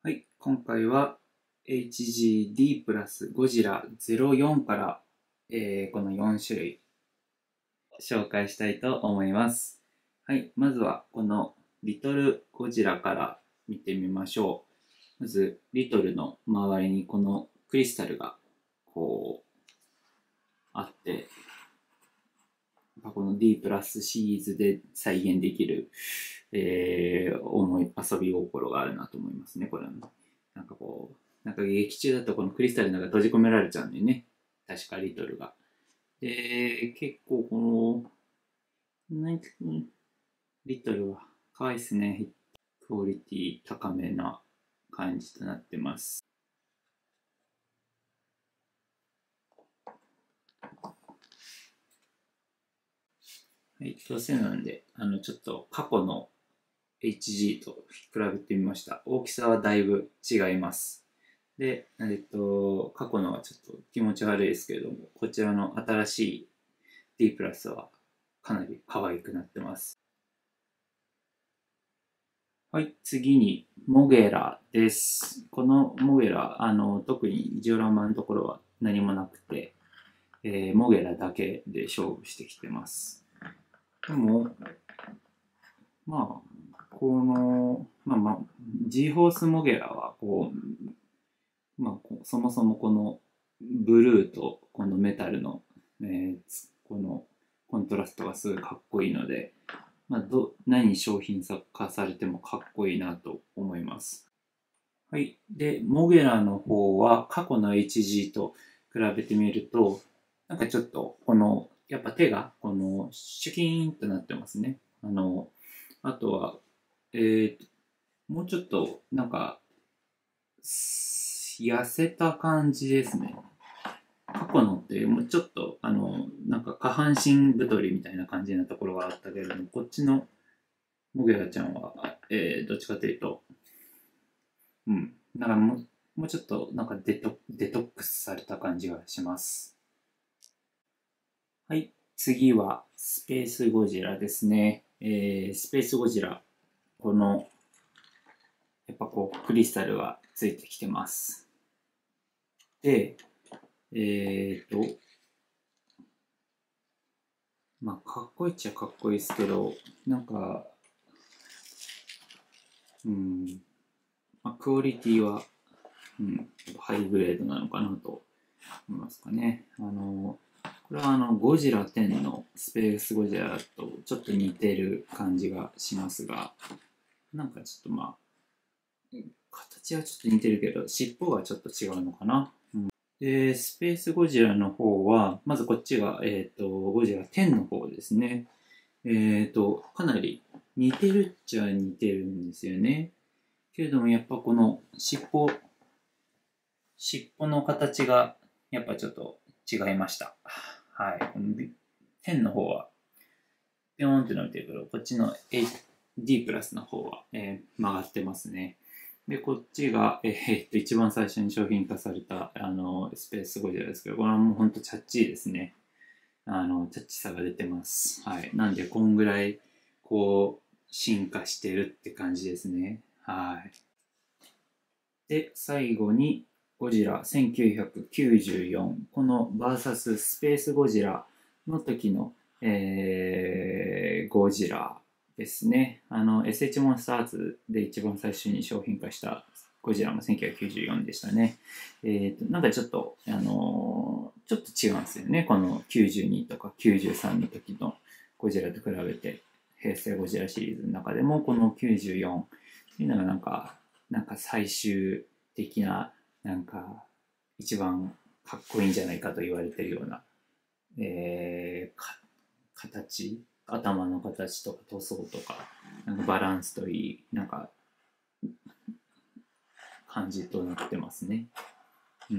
はい、今回は HGD プラスゴジラ04から、この4種類紹介したいと思います。はい、まずはこのリトルゴジラから見てみましょう。まずリトルの周りにこのクリスタルがこうあって、この D プラスシリーズで再現できる、遊び心があるなと思いますね、これは。なんかこう、なんか劇中だとこのクリスタルの中閉じ込められちゃうんだよね。確かリトルが。で、結構この、リトルは可愛いですね。クオリティ高めな感じとなってます。はい、どうせなんで、ちょっと過去の HG と比べてみました。大きさはだいぶ違います。で、過去のはちょっと気持ち悪いですけれども、こちらの新しい D プラスはかなり可愛くなってます。はい、次にモゲラです。このモゲラ、特にジオラマのところは何もなくて、モゲラだけで勝負してきてます。でも、まあ、G ホースモゲラはそもそもこのブルーとこのメタルの、このコントラストがすごいかっこいいので、何商品化されてもかっこいいなと思います。はい。で、モゲラの方は過去の HG と比べてみると、なんかちょっとやっぱ手がシュキーンとなってますね。あとは、もうちょっとなんか痩せた感じですね。過去のってもうちょっとなんか下半身太りみたいな感じなところがあったけれども、こっちのモゲラちゃんは、どっちかというと、なんかもうちょっとなんかデトックスされた感じがします。はい、次はスペースゴジラですね。スペースゴジラ、やっぱクリスタルがついてきてます。で、かっこいいっちゃかっこいいですけど、なんか、クオリティは、ハイグレードなのかなと思いますかね。これはゴジラ10のスペースゴジラとちょっと似てる感じがしますが、なんかちょっと形はちょっと似てるけど、尻尾がちょっと違うのかな。で、スペースゴジラの方は、まずこっちが、ゴジラ10の方ですね。かなり似てるっちゃ似てるんですよね。けれどもやっぱこの尻尾の形がやっぱちょっと違いました。はい。この10の方はピョーンって伸びてるけど、こっちの D プラスの方は、曲がってますね。で、こっちが、一番最初に商品化された、スペースゴジラですけど、これはもうほんとチャッチーですね。チャッチさが出てます。はい。なんで、こんぐらい、進化してるって感じですね。はい。で、最後に、ゴジラ1994。この VS スペースゴジラの時の、ゴジラですね。SH モンスターズで一番最初に商品化したゴジラも1994でしたね。なんかちょっと、ちょっと違うんですよね。この92とか93の時のゴジラと比べて、平成ゴジラシリーズの中でも、この94っていうのがなんか最終的な、なんか一番かっこいいんじゃないかと言われてるような、形、頭の形とか塗装とか、なんかバランスといい、なんか感じとなってますね。うん。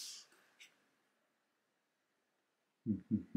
か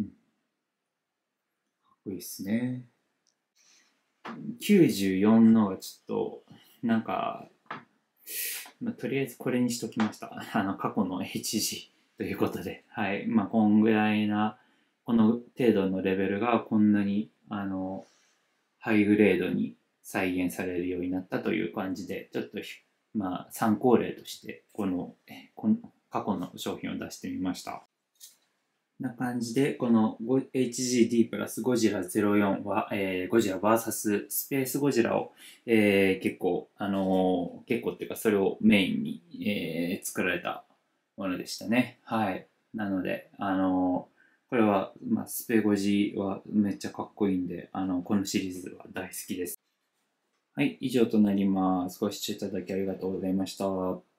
っこいいっすね。94のはちょっと、なんか、とりあえずこれにしときました。過去の HG ということで。はい。こんぐらいな、この程度のレベルがこんなに、ハイグレードに再現されるようになったという感じで、ちょっとまあ、参考例として、この過去の商品を出してみました。こんな感じで、この HGD プラスゴジラ04は、ゴジラ VS スペースゴジラを、結構っていうか、それをメインに、作られたものでしたね。はい。なので、これは、まあ、スペゴジはめっちゃかっこいいんで、このシリーズは大好きです。はい、以上となります。ご視聴いただきありがとうございました。